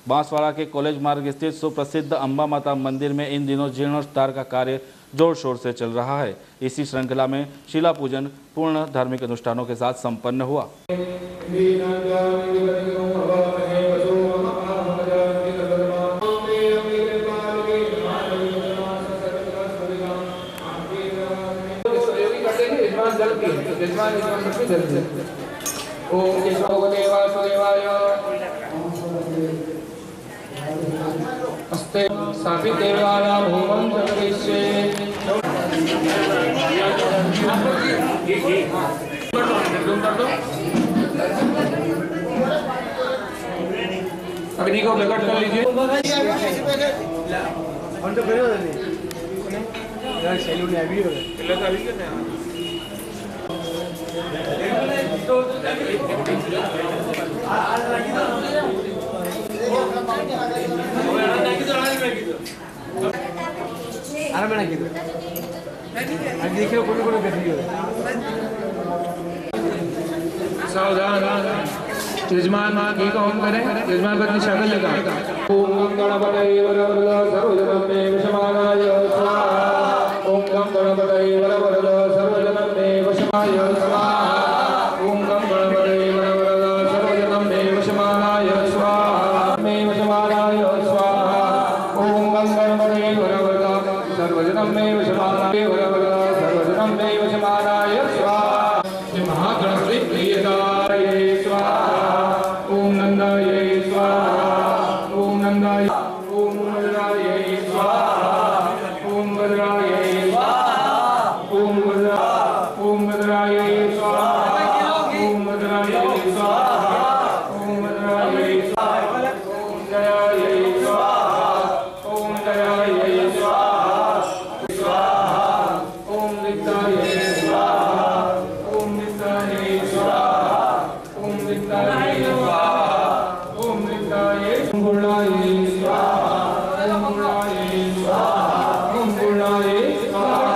बांसवाड़ा के कॉलेज मार्ग स्थित सुप्रसिद्ध अंबा माता मंदिर में इन दिनों जीर्णोद्धार का कार्य जोर शोर से चल रहा है। इसी श्रृंखला में शिला पूजन पूर्ण धार्मिक अनुष्ठानों के साथ संपन्न हुआ। अग्नि को प्रकट कर लीजिए। सावधान, यजमान घी का होम करें। यजमान पत्नी शक्ल लगा। ओम गणपतये वरवरद सर्वजनमे वशमानाय स्वाहा। ओम गणपतये वरवरद सर्वजनमे वशमानाय स्वाहा। ओम गणपतये वरवरद सर्वजनमे वशमानाय स्वाहा। मे वशमानाय स्वाहा। ओम गणपतये वरवरद सर्वजनमे वशमानाय वरवरद सर्वजनमे वशमानाय स्वाहा। महागणपति प्रियदाय स्वाहा। ओम नंदाय स्वाहा। ओम नंदाय, ओम भद्राय स्वाहा। ओम भद्राय स्वाहा। ओम भद्राय स्वाहा। ओम भद्राय स्वाहा। ओम भद्राय स्वाहा। ओम दयाय स्वाहा। ओम दयाय स्वाहा। स्वाहा। ओम विद्याय स्वाहा। ओम विद्याय स्वाहा। ओम विद्याय स्वाहा। ओम विद्याय गुणाय स्वाहा। ओम गुणाय स्वाहा। ओम गुणाय स्वाहा।